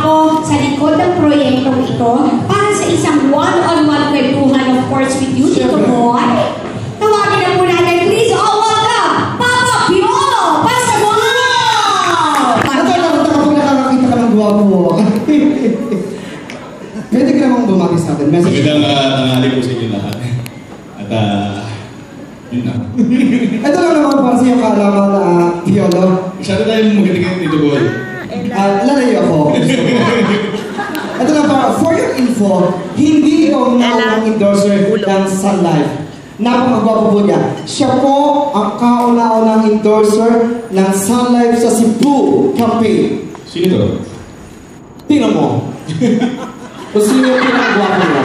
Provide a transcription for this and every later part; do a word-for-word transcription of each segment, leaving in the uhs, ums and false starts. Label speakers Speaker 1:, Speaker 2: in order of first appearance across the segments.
Speaker 1: ako sa likod ng proyektong ito para sa isang one-on-one kwentuhan, of course, with you, Tito Boy. Tawagin na po natin, please, all welcome, Papa Piolo! Basta mo!
Speaker 2: Nakakita ka po, nakakakita ka ng guwapo. Pwede ka namang bumati sa atin.
Speaker 3: Magandang uh, tanghali po sa inyo lahat. At, uh, yun na.
Speaker 2: Ito lang naman para sa iyo kaalaman na uh, Piolo.
Speaker 3: Masyado tayong magaling Tito Boy.
Speaker 2: Uh, lalayo ako. Ito lang para, for your info, hindi ikaw ang endorser ng Sun Life. Napakagwapo po niya. Siya po ang kauna-unang endorser ng Sun Life sa Cebu campaign.
Speaker 3: Sino to?
Speaker 2: Tingnan mo. Kung sino yung pinakagwapo niya.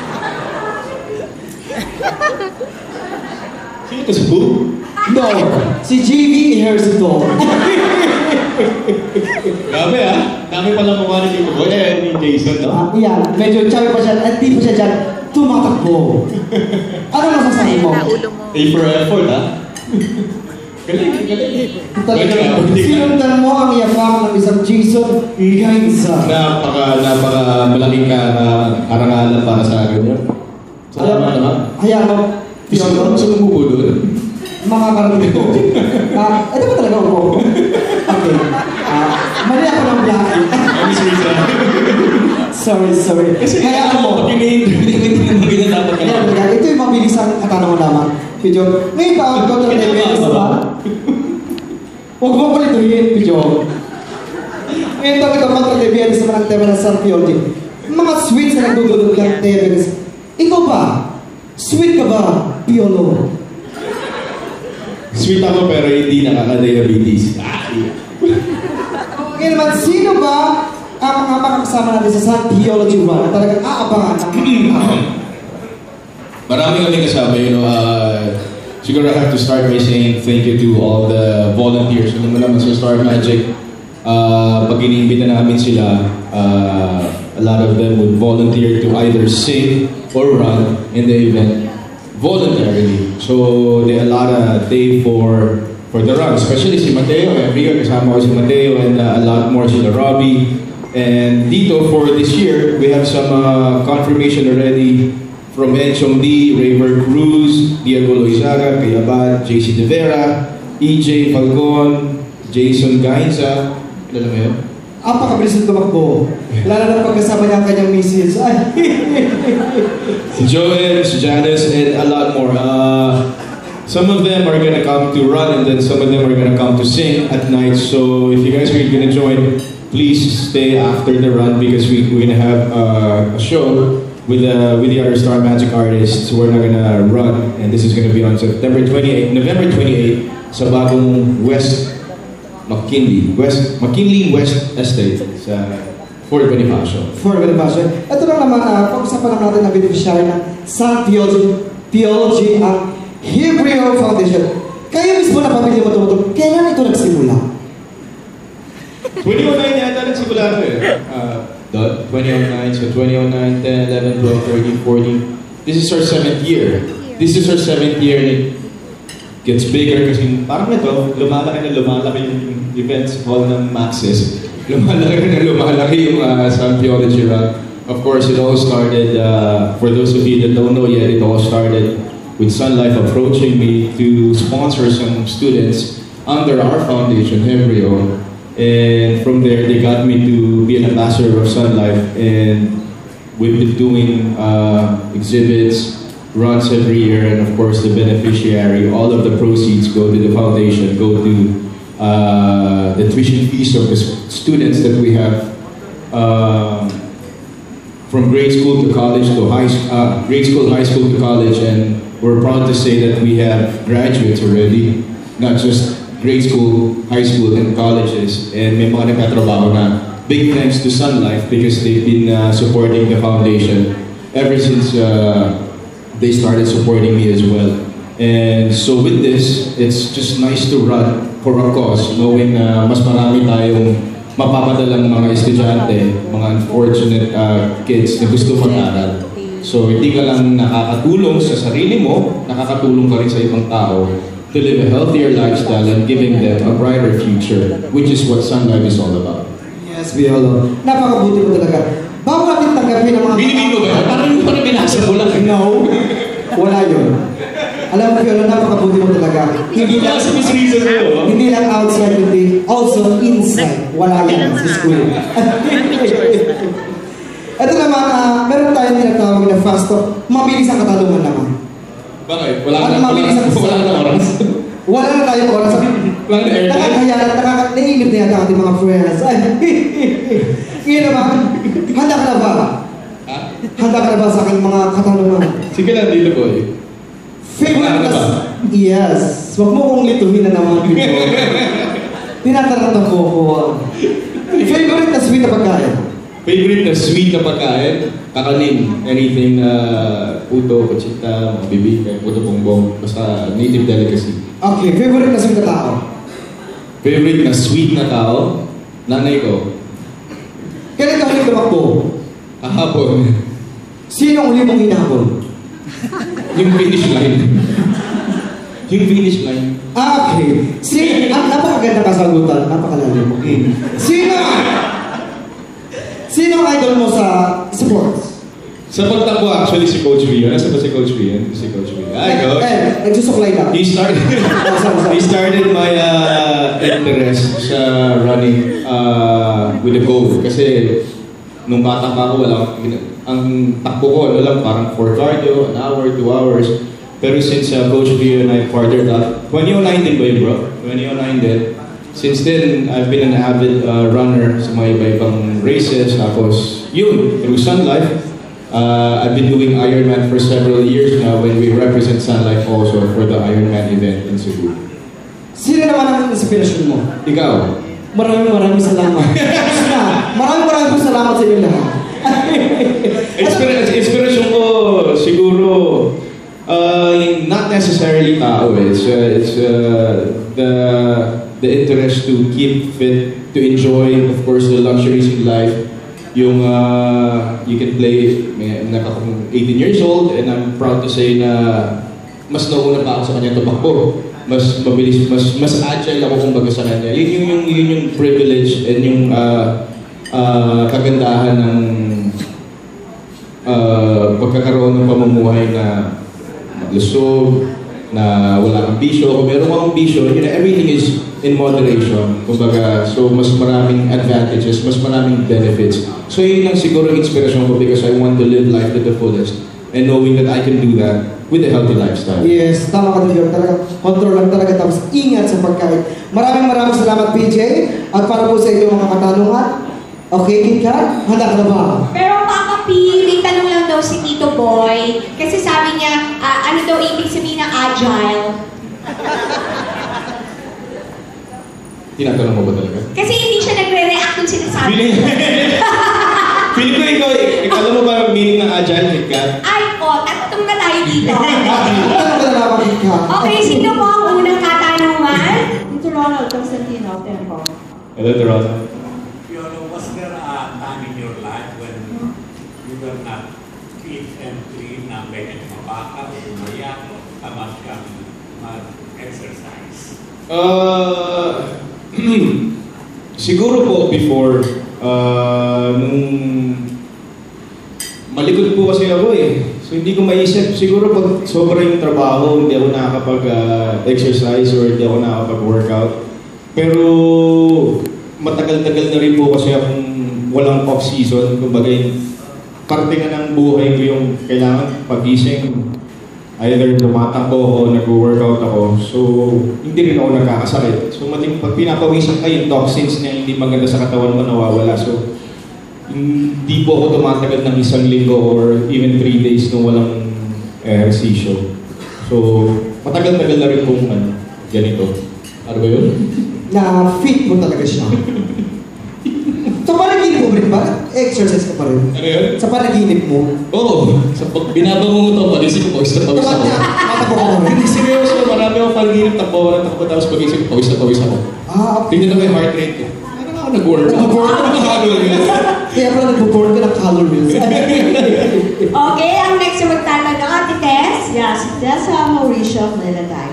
Speaker 3: Sino to, Cebu?
Speaker 2: No, si J V Ejercito.
Speaker 3: Grabe ah. Dami palang mukha ni Tito Boy. Eh, ni Jason, no?
Speaker 2: Uh, yan, medyo chubby pa siya. At di pa siya dyan tumatakbo. Ano masasabi mo?
Speaker 3: A for effort, ah. Galing, galing.
Speaker 2: Talaga, sinundan mo ang yapak ng isang Jason Gainza.
Speaker 3: Napaka, napaka malaking ka na karangalan para sa akin yun. Salamat naman.
Speaker 2: Hayaan mo,
Speaker 3: Gusto mo, gusto mo bubo doon?
Speaker 2: makakarating ko. Ah, ito ba talaga ako? Okay. Ah, mali ako ng black. Sorry, sorry.
Speaker 3: Kasi
Speaker 2: kaya
Speaker 3: ako,
Speaker 2: mo.
Speaker 3: pag ini-interview, hindi naman ginatapat ka
Speaker 2: Ayan,
Speaker 3: na.
Speaker 2: ito yung mabilis ang katanungan lamang. Video, ngayon ba ang ikaw talaga yung ba? Huwag mo palituhin, video. Ngayon talaga magka-debianis naman ang tema ng San Pioli. Mga sweets na nagdudulog ng debianis. Ikaw ba? Sweet ka ba, Piolo?
Speaker 3: Sweet ako pero hindi nakaka-diabetes. Ah,
Speaker 2: Ngayon naman, sino ba ang mga makakasama natin sa Sun Theology Run na talagang aabangan ng mga tao?
Speaker 3: Marami kami kasama, you know, uh, siguro I have to start by saying thank you to all the volunteers. Ano mo naman sa Star Magic, uh, pag iniimbita namin sila, uh, a lot of them would volunteer to either sing or run in the event voluntarily. So they allot a day for for the run, especially si Mateo. Every year kasama ko si Mateo and uh, a lot more sila Robbie. And dito for this year, we have some uh, confirmation already from Enchong D, Raver Cruz, Diego Loizaga, Kayabat, J C De Vera, E J Falcon, Jason Gainza. Alam mo yun?
Speaker 2: Apakabilis ng tumakbo. Lalo na pagkasama niya ang kanyang misis. Ay!
Speaker 3: Si Joel, si Janice, and a lot more. Uh, some of them are gonna come to run, and then some of them are gonna come to sing at night. So if you guys are gonna join, please stay after the run because we, we're gonna have uh, a show with uh, with the other Star Magic artists. We're not gonna run, and this is gonna be on September twenty-eighth, November twenty-eighth, sa bagong West McKinley, West McKinley West Estate sa four twenty-five show.
Speaker 2: For Bonifacio. Ito lang naman, uh, pag-usapan lang natin ang beneficiary ng Sun Theology, Theology ang Hebreo Foundation. Kayo mismo na pamilya mo tumutulong. Kailan ito nagsimula?
Speaker 3: twenty oh nine yata nagsimula ito eh. Uh, twenty oh nine, so twenty oh nine, ten, eleven, twelve, thirteen, fourteen. This is our seventh year. This is our seventh year and it gets bigger kasi parang ito, lumalaki na lumalaki yung events hall ng Maxis. Lumalaki na lumalaki yung uh, Sun Theology Run. Of course, it all started, uh, for those of you that don't know yet, it all started with Sun Life approaching me to sponsor some students under our foundation, Hebreo. And from there, they got me to be an ambassador of Sun Life. And we've been doing uh, exhibits, runs every year, and of course the beneficiary, all of the proceeds go to the foundation, go to uh, the tuition fees of the students that we have uh, from grade school to college to high uh, grade school, high school to college, and we're proud to say that we have graduates already, not just grade school, high school, and colleges, and may mga nagkatrabaho na. Big thanks to Sun Life because they've been uh, supporting the foundation ever since uh, they started supporting me as well. And so with this, it's just nice to run for a cause, knowing na mas marami tayong mapapadalang mga estudyante, mga unfortunate uh, kids na gusto mag-aral. So hindi ka lang nakakatulong sa sarili mo, nakakatulong ka rin sa ibang tao to live a healthier lifestyle and giving them a brighter future, which is what Sun Life is all about.
Speaker 2: Yes, Yes, Biolo. Napakabuti mo talaga. Bago natin tanggapin ang mga...
Speaker 3: Binibino ba yan? Parang yung parang binasa mo lang.
Speaker 2: No. Wala yun. Alam mo, Biolo, napakabuti mo talaga. Hindi lang,
Speaker 3: Kasi Miss Rizal mo.
Speaker 2: hindi lang outside, hindi. Also inside. Wala yan sa school. Ito naman, uh, meron tayong tinatawag na fast talk. Mabilis ang katanungan naman.
Speaker 3: Bakit? Wala
Speaker 2: At
Speaker 3: na, wala
Speaker 2: mabilis ang
Speaker 3: na, wala na oras.
Speaker 2: Wala na tayong oras.
Speaker 3: Wala na airtime.
Speaker 2: Nakakaya at nakakanainip na yata ating mga friends. Ay, ngayon naman, handa ka na ba?
Speaker 3: Ha?
Speaker 2: Handa ka na ba sa aking mga katanungan?
Speaker 3: Sige lang, dito ko eh.
Speaker 2: Favorite
Speaker 3: Handa ka na
Speaker 2: na...
Speaker 3: ba?
Speaker 2: Yes. Huwag mo kong lituhin na naman dito. Tinataratan ko ko. Favorite na sweet na pagkain?
Speaker 3: Favorite na sweet na pagkain? Kakanin. Anything na puto, kutsita, mga bibig, puto bongbong. Basta native delicacy.
Speaker 2: Okay, favorite na sweet na tao?
Speaker 3: Favorite na sweet na tao? Nanay ko.
Speaker 2: Kailan ka huling tumakbo?
Speaker 3: Kahapon.
Speaker 2: Sino ang uli mong hinahabol?
Speaker 3: Yung finish line. Yung finish line.
Speaker 2: Ah, okay. Si, ang napakaganda kasagutan, napakalalim mo. Sino? Sino ang idol mo sa sports?
Speaker 3: Sa pagtakbo, actually, si Coach Rio. Nasa ba si Coach Rio? Si Coach Rio. Hi, Coach.
Speaker 2: Eh, nagsusuklay lang.
Speaker 3: He started, he started my uh, interest sa running uh, with a goal. Kasi nung bata pa ako, wala, ang takbo ko, ano lang, parang for cardio, an hour, two hours. Pero since uh, Coach Rio and I farthered up, twenty oh nine din ba yun, bro? twenty oh nine din. Since then, I've been an avid uh, runner sa mga iba-ibang races. Tapos, yun, through Sun Life, uh, I've been doing Ironman for several years now when we represent Sun Life also for the Ironman event in Cebu.
Speaker 2: Sino naman ang inspirasyon mo?
Speaker 3: Ikaw?
Speaker 2: Maraming maraming salamat. Sina, maraming maraming salamat sa inyo lahat.
Speaker 3: Inspira- inspiration ko siguro uh, not necessarily tao eh. It's, uh, it's uh, the the interest to keep fit, to enjoy of course the luxuries in life. Yung uh, you can play, may nakakong eighteen years old and I'm proud to say na mas nauna pa ako sa kanya tumakbo. Mas mabilis, mas mas agile ako kumbaga sa kanya. Yun yung, yung, yun yung privilege and yung uh, uh, kagandahan ng uh, pagkakaroon ng pamumuhay na maglusog, na wala kang bisyo. Kung meron akong bisyo, you know, everything is in moderation. Kumbaga, so mas maraming advantages, mas maraming benefits. So yun lang siguro yung inspirasyon ko because I want to live life to the fullest and knowing that I can do that with a healthy lifestyle.
Speaker 2: Yes, tama ka din. Talaga, control lang talaga. Tapos ingat sa pagkain. Maraming maraming salamat, P J. At para po sa inyong mga katanungan. Okay, Kit Kat? Handa ka na ba?
Speaker 1: Pero Papa P, may tanong lang daw si Tito Boy. Kasi sabi niya, ah, ano daw ibig sabihin ng agile?
Speaker 3: Tinatanong mo ba talaga?
Speaker 1: Kasi hindi siya nagre-react kung sinasabi.
Speaker 3: Feeling, feeling ko ikaw, eh, alam mo ba ang meaning ng agile, Kit Kat?
Speaker 1: Ay, oh, tatong na tayo dito.
Speaker 2: Tanong ka na lang, Kit Kat.
Speaker 1: Okay, sino po ang unang katanungan?
Speaker 4: Ito Ronald Constantino, Tempo.
Speaker 3: Hello, Toronto.
Speaker 5: Fiona, was there a time in your life when you were not fit and clean na pwede mabaka o umayak o tamad kang mag-exercise?
Speaker 3: Uh, siguro po before, uh, nung malikot po kasi ako eh. So hindi ko maisip, siguro pag sobra yung trabaho, hindi ako nakakapag-exercise uh, or hindi ako nakakapag-workout. Pero matagal-tagal na rin po kasi akong walang off-season. Kumbaga yung parte na ng buhay ko yung kailangan pagising. Either tumatakbo ako, nag-workout ako. So, hindi rin ako nagkakasakit. So, mating pag pinapawisan ka, yung toxins niya hindi maganda sa katawan mo nawawala. So, hindi po ako tumatagal ng isang linggo or even three days nung walang ehersisyo. So, matagal-tagal na rin kung ano, ganito. Ano ba yun?
Speaker 2: Na fit mo talaga siya. Sa panaginip mo rin ba? Exercise ka pa rin.
Speaker 3: Ano yun?
Speaker 2: Sa panaginip mo.
Speaker 3: Oo. Sa pag binabango mo ito, pagising ko, pawis na pawis ako.
Speaker 2: Matakbo ka rin.
Speaker 3: Hindi seryoso, marami akong panaginip, takbo ako ng takbo, tapos pagising ko, pawis na pawis ako.
Speaker 2: Ah,
Speaker 3: Tingnan na yung heart rate ko. Ano nga ako nag-work?
Speaker 2: Nag-work?
Speaker 3: Nag-work?
Speaker 2: kaya pala nag-board ka ng calories.
Speaker 1: Okay, ang next na magtatanong, Ate Tess.
Speaker 4: Yes, that's uh, Mauricio of Liladay.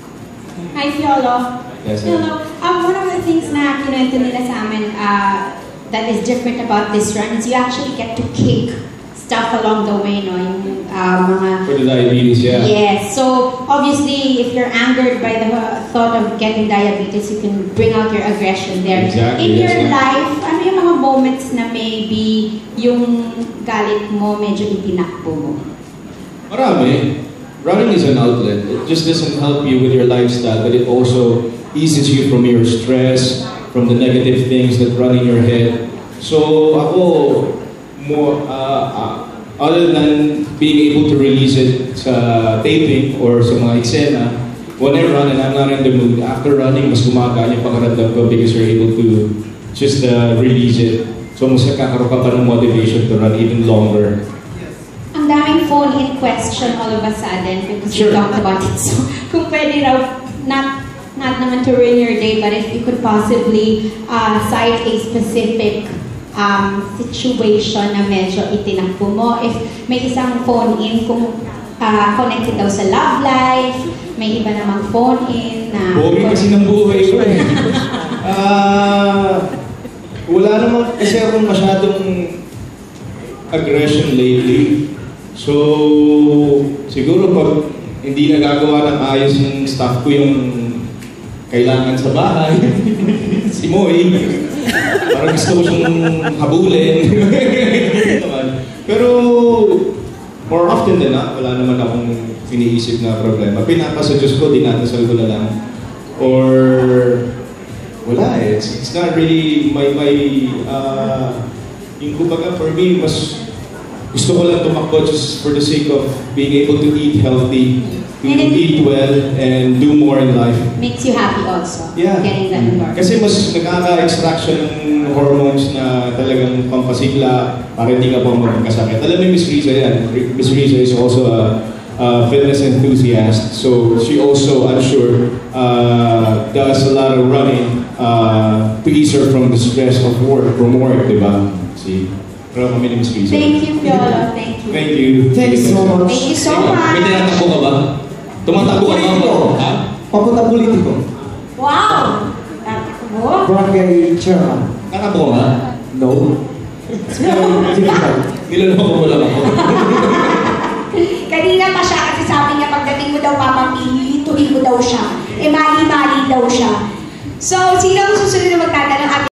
Speaker 4: Hi, Fiolo.
Speaker 3: Yes, sir.
Speaker 4: Fiolo, um, one of the things na kinuwento nila sa amin, uh,
Speaker 1: that is different about this run is you actually get to kick stuff along the way, no? Yung uh, mga
Speaker 3: For the diabetes, yeah.
Speaker 1: yes. So obviously, if you're angered by the thought of getting diabetes, you can bring out your aggression there.
Speaker 3: Exactly,
Speaker 1: In your
Speaker 3: yes, yeah.
Speaker 1: life, ano yung mga moments na maybe yung galit mo medyo itinakbo mo?
Speaker 3: Marami. Running is an outlet. It just doesn't help you with your lifestyle, but it also eases you from your stress, from the negative things that run in your head. So ako, more, uh, uh, other than being able to release it sa taping or sa mga eksena, when I run and I'm not in the mood, after running, mas gumagaan yung pakaramdam ko because you're able to just uh, release it. So mas nakakaroon ka pa ng motivation to run even longer.
Speaker 1: Ang daming phone-in question all of a sudden because
Speaker 3: Sure.
Speaker 1: we talked about it. So kung pwede raw, not, not naman to ruin your day, but if you could possibly uh, cite a specific um, situation na medyo itinakbo mo. If may isang phone-in kung uh, connected daw sa love life, may iba namang phone-in na...
Speaker 3: Boring kasi ng buhay ko eh. Ah, wala naman kasi akong masyadong aggression lately. So, siguro pag hindi nagagawa ng ayos yung staff ko yung kailangan sa bahay, si Moy, parang gusto ko siyang habulin. Pero, more often than not, wala naman akong iniisip na problema. Pinapasa Diyos ko, dinadasal ko na lang. Or, wala eh. It's, it's not really my, my, uh, yung kumbaga for me, mas gusto ko lang tumakbo just for the sake of being able to eat healthy, to
Speaker 1: And it-
Speaker 3: eat well, and do more in life.
Speaker 1: Makes you happy also,
Speaker 3: Yeah.
Speaker 1: getting that environment.
Speaker 3: Kasi mas nakaka-extraction ng hormones na talagang pampasigla para hindi ka pa magkasakit. Alam ni Miss Riza yan. Miss Riza is also a, a fitness enthusiast. So she also, I'm sure, uh, does a lot of running uh, to ease her from the stress of work, from work, di ba? See? Pero kami ni Miss Riza.
Speaker 1: Thank you, Piolo. Thank you.
Speaker 3: Thank you.
Speaker 2: Thank you so much.
Speaker 1: Thank you so
Speaker 3: May
Speaker 1: much.
Speaker 3: tinatakbo ka ba? Tumatakbo ka ba?
Speaker 2: Politiko.
Speaker 3: Ha?
Speaker 2: Papunta politiko.
Speaker 1: Wow! Tatakbo?
Speaker 2: Barangay chairman.
Speaker 3: Tatakbo ka ba?
Speaker 2: No. It's very difficult.
Speaker 3: Niloloko mo lang ako.
Speaker 1: Kanina pa siya kasi sabi niya pagdating mo daw papapilituhin mo daw siya. E mali-mali daw siya. So, sino ang susunod na magtatanong?